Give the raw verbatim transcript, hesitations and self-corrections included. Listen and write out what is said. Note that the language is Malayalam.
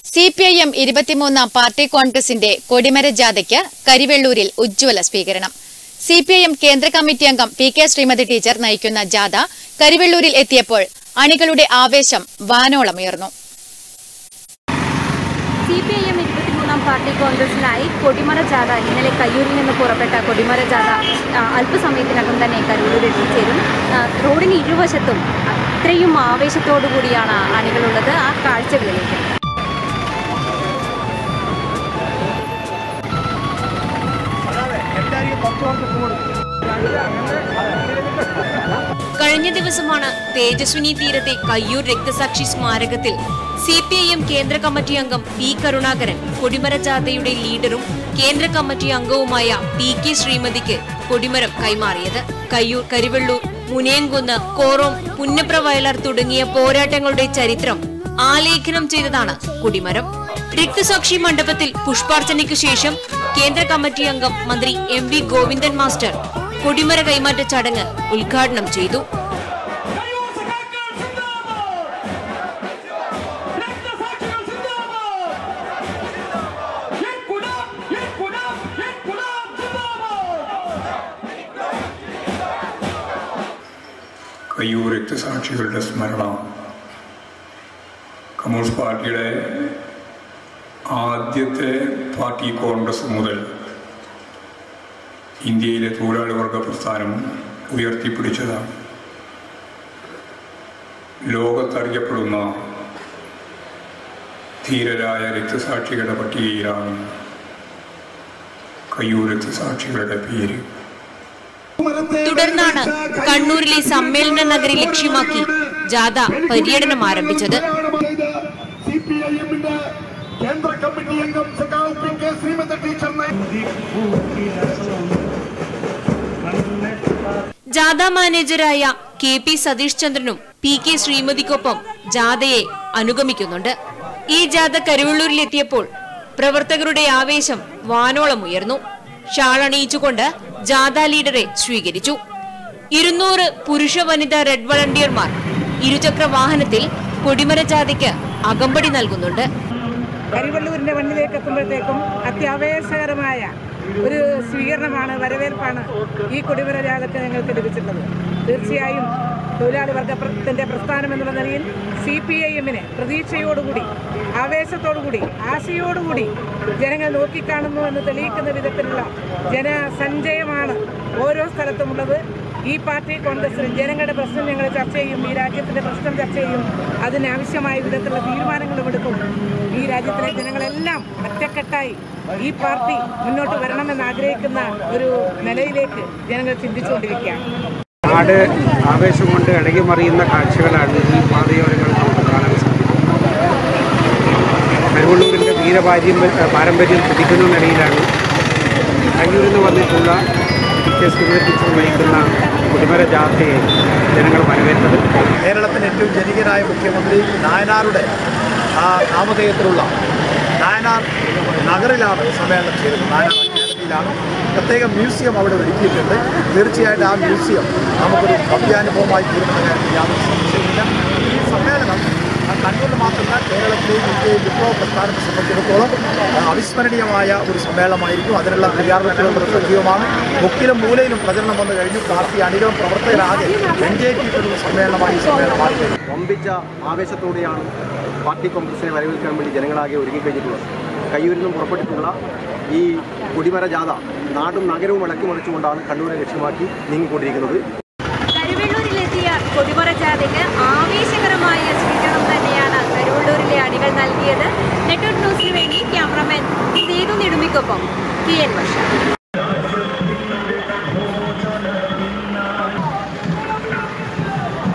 സി പി ഐ എം ഇരുപത്തിമൂന്നാം പാർട്ടി കോൺഗ്രസിന്റെ കൊടിമര ജാഥയ്ക്ക് കരിവെള്ളൂരിൽ ഉജ്ജ്വല സ്വീകരണം. സി പി ഐ എം കേന്ദ്ര കമ്മിറ്റി അംഗം പി കെ ശ്രീമതി ടീച്ചർ നയിക്കുന്ന ജാഥ കരിവെള്ളൂരിൽ എത്തിയപ്പോൾ അണികളുടെ ആവേശം വാനോളമുയർന്നു. സി പി ഐ എം ഇരുപത്തിമൂന്നാം പാർട്ടി കോൺഗ്രസിനായി കൊടിമര ജാഥ ഇന്നലെ കയ്യൂരിൽ നിന്ന് പുറപ്പെട്ട കൊടിമര ജാഥ അല്പസമയത്തിനകം തന്നെ കരിവെള്ളൂരിൽ എത്തിച്ചേരും. റോഡിന് ഇരുവശത്തും ഇത്രയും ആവേശത്തോടു കൂടിയാണ് അണികളുള്ളത്. ആ കാഴ്ചകളിലേക്ക് കഴിഞ്ഞ ദിവസമാണ് തേജസ്വിനി തീരത്തെ കയ്യൂർ രക്തസാക്ഷി സ്മാരകത്തിൽ സി പി ഐ എം കേന്ദ്ര കമ്മിറ്റി അംഗം പി കരുണാകരൻ കൊടിമര ജാഥയുടെ ലീഡറും കേന്ദ്ര കമ്മിറ്റി അംഗവുമായ പി കെ ശ്രീമതിക്ക് കൊടിമരം കൈമാറിയത്. കയ്യൂർ, കരിവെള്ളൂർ, മുനിയംകുന്ന്, കോറോം, പുന്നപ്ര വയലാർ തുടങ്ങിയ പോരാട്ടങ്ങളുടെ ചരിത്രം ആലേഖനം ചെയ്തതാണ് കൊടിമരം. രക്തസാക്ഷി മണ്ഡപത്തിൽ പുഷ്പാർച്ചനയ്ക്കു ശേഷം കേന്ദ്ര കമ്മിറ്റി അംഗം മന്ത്രി എം വി ഗോവിന്ദൻ മാസ്റ്റർ കൊടിമര കൈമാറ്റ ചടങ്ങ് ഉദ്ഘാടനം ചെയ്തു. കയ്യൂർ രക്തസാക്ഷികളുടെ സ്മരണ കമ്മ്യൂണിസ്റ്റ് പാർട്ടിയുടെ ആദ്യത്തെ പാർട്ടി കോൺഗ്രസ് മുതൽ ഇന്ത്യയിലെ തൊഴിലാളി വർഗ പ്രസ്ഥാനം ഉയർത്തിപ്പിടിച്ചതാണ്. ലോകത്തറിയപ്പെടുന്ന ധീരരായ രക്തസാക്ഷികളുടെ പട്ടികയിലാണ് കയ്യൂർ രക്തസാക്ഷികളുടെ പേര്. തുടർന്നാണ് കണ്ണൂരിലെ സമ്മേളന നഗരി ലക്ഷ്യമാക്കി ജാഥ പര്യടനം ആരംഭിച്ചത്. കേന്ദ്ര കമ്മിറ്റി അംഗം പി കെ ശ്രീമതി ടീച്ചർ ജാഥ മാനേജരായ കെ പി സതീഷ് ചന്ദ്രനും പി കെ ശ്രീമതിക്കൊപ്പം ജാഥയെ അനുഗമിക്കുന്നുണ്ട്. ഈ ജാഥ കരിവെള്ളൂരിലെത്തിയപ്പോൾ പ്രവർത്തകരുടെ ആവേശം വാനോളം ഉയർന്നു. ഷാൾ അണിയിച്ചുകൊണ്ട് ജാഥ ലീഡറെ സ്വീകരിച്ചു. ഇരുന്നൂറ് പുരുഷ വനിതാ റെഡ് വളണ്ടിയർമാർ ഇരുചക്ര വാഹനത്തിൽ കൊടിമര ജാഥയ്ക്ക് അകമ്പടി നൽകുന്നുണ്ട്. കരിവെള്ളൂരിന്റെ മണ്ണിലേക്ക് എത്തുമ്പോഴത്തേക്കും അത്യാവേശകരമായ ഒരു സ്വീകരണമാണ്, വരവേൽപ്പാണ് ഈ കൊടിമര ജാഥയ്ക്ക് ഞങ്ങൾക്ക് ലഭിച്ചിട്ടുള്ളത്. തീർച്ചയായും തൊഴിലാളി വർഗത്തിന്റെ പ്രസ്ഥാനം എന്നുള്ള നിലയിൽ സി പി ഐ എമ്മിനെ പ്രതീക്ഷയോടുകൂടി, ആവേശത്തോടുകൂടി, ആശയോടുകൂടി ജനങ്ങൾ നോക്കിക്കാണുന്നു എന്ന് തെളിയിക്കുന്ന വിധത്തിലുള്ള ജനസഞ്ചയമാണ് ഓരോ സ്ഥലത്തുമുള്ളത്. ഈ പാർട്ടി കോൺഗ്രസിൽ ജനങ്ങളുടെ പ്രശ്നം ഞങ്ങൾ ചർച്ച ചെയ്യും, ഈ രാജ്യത്തിന്റെ പ്രശ്നം ചർച്ച ചെയ്യും, അതിനാവശ്യമായ വിധത്തിലുള്ള തീരുമാനങ്ങളും എടുക്കും. ഈ രാജ്യത്തിലെ ജനങ്ങളെല്ലാം ഒറ്റക്കെട്ടായി ഈ പാർട്ടി മുന്നോട്ട് വരണമെന്ന് ആഗ്രഹിക്കുന്ന ഒരു നിലയിലേക്ക് ജനങ്ങൾ ചിന്തിച്ചുകൊണ്ടിരിക്കുകയാണ്. നാട് ആവേശം കൊണ്ട് ഇളകിമറിയുന്ന കാഴ്ചകളാണ് ഈ പാതയോരങ്ങൾ നമുക്ക് കാണാൻ സാധിക്കുന്നത്. കരിവെള്ളൂരിൻ്റെ വീരപാര്യം പാരമ്പര്യം കുതിക്കുന്ന നിലയിലാണ് കയ്യൂരിൽ നിന്ന് വന്നിട്ടുള്ള പി കെ ശ്രീമതി ടീച്ചർ നയിക്കുന്ന കൊടിമര ജാഥയെ ജനങ്ങൾ വരവേറ്റത്. കേരളത്തിൻ്റെ ഏറ്റവും ജനകീയനായ മുഖ്യമന്ത്രി നായനാരുടെ ആ നാമധേയത്തിലുള്ള നായനാർ നഗറിലാണ് സമ്മേളനം ചേരുന്നത്. നായനാർ അക്കാദമിയിലാണ്. പ്രത്യേക മ്യൂസിയം അവിടെ ഒരുക്കിയിട്ടുണ്ട്. തീർച്ചയായിട്ടും ആ മ്യൂസിയം നമുക്കൊരു ഭവ്യാനുഭവമായി തീരുമെന്ന കാര്യത്തിൽ യാതൊരു സംശയമില്ല. ഈ സമ്മേളനം കണ്ണൂരിൽ മാത്രമല്ല കേരളത്തിലെയും ഇന്ത്യയും വിപ്ലവ പ്രസ്ഥാനത്തെ സംബന്ധിച്ചിടത്തോളം അവിസ്മരണീയമായ ഒരു സമ്മേളനമായിരിക്കും. അതിനുള്ള തയ്യാറെടുപ്പുകൾ സജീവമാണ്. മുക്കിലും മൂലയിലും പ്രചരണം വന്നു കഴിഞ്ഞു. പാർട്ടി അണികളും പ്രവർത്തകരാകെ എൻജോയ്മെന്റുള്ള സമ്മേളനമായി ഈ സമ്മേളനം മാറി. വമ്പിച്ച ആവേശത്തോടെയാണ് പാർട്ടി കോൺഗ്രസിനെ വരവേൽക്കാൻ വേണ്ടി ജനങ്ങളാകെ ഒരുങ്ങിക്കഴിഞ്ഞിട്ടുള്ളത്. കയ്യൂരിൽ നിന്നും പുറപ്പെട്ടിട്ടുള്ള ഈ കൊടിമര ജാഥ നാടും നഗരവും ഇളക്കിമറിച്ചുകൊണ്ടാണ് കണ്ണൂരെ ലക്ഷ്യമാക്കി നീങ്ങിക്കൊണ്ടിരിക്കുന്നത്. കരിവെള്ളൂരിലെത്തിയ കൊടിമര ജാഥയ്ക്ക് ആവേശകരമായ സ്വീകരണം തന്നെയാണ് കരിവെള്ളൂരിലെ അണികൾ നൽകിയത്. നെറ്റ്വർക്ക് ന്യൂസിന് വേണ്ടി ക്യാമറമാൻ സേതു നെടുമിക്കൊപ്പം ടി എൻ വർഷ.